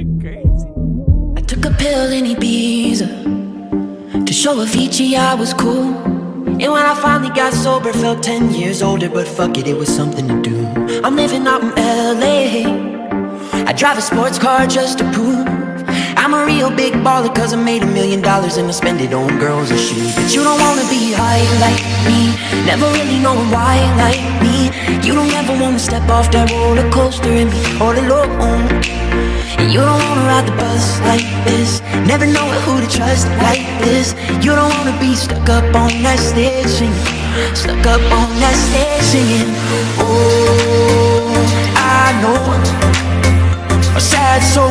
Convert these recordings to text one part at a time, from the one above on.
crazy. I took a pill in Ibiza to show Avicii I was cool. And when I finally got sober, felt 10 years older. But fuck it, it was something to do. I'm living out in LA. I drive a sports car just to prove I'm a real big baller, cause I made $1 million and I spend it on girls and shoes. But you don't wanna be high like me, never really knowing why like me. You don't ever wanna step off that roller coaster and be all alone. And you don't wanna ride the bus like this, never know who to trust like this. You don't wanna be stuck up on that stage singing, stuck up on that stage singing. Oh, I know a sad soul,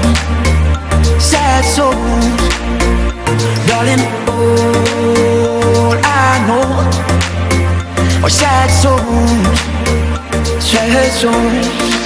sad souls, darling. All I know are sad souls, sad souls.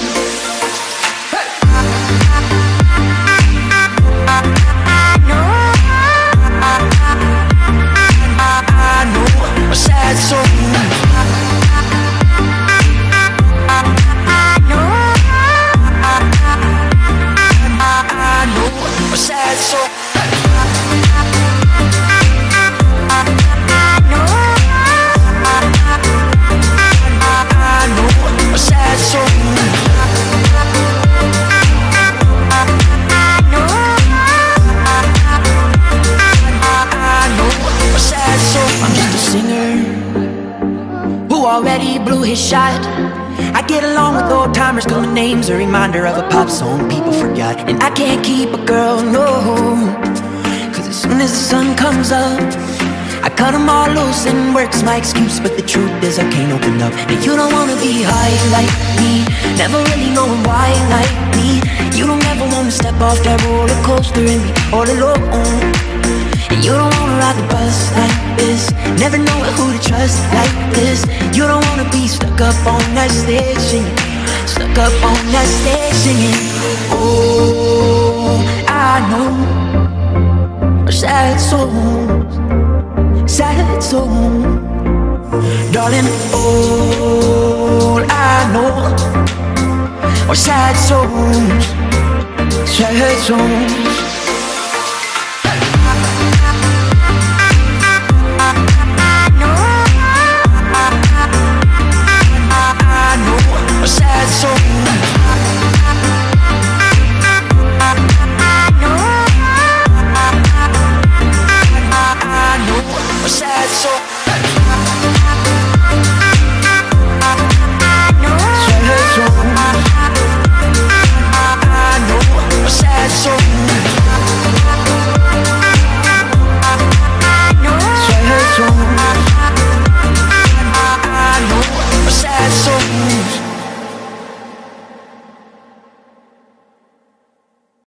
Already blew his shot. I get along with old timers, calling names a reminder of a pop song people forgot. And I can't keep a girl, no, cause as soon as the sun comes up, I cut them all loose and work's my excuse. But the truth is I can't open up. And you don't wanna be high like me, never really knowing why like me. You don't ever wanna step off that roller coaster and be all alone. And you don't wanna ride the bus like this, never know who to trust like this. You don't wanna be stuck up on that stage singing, stuck up on that stage singing. Oh, I know sad souls, sad souls, darling. All I know are sad souls, sad souls.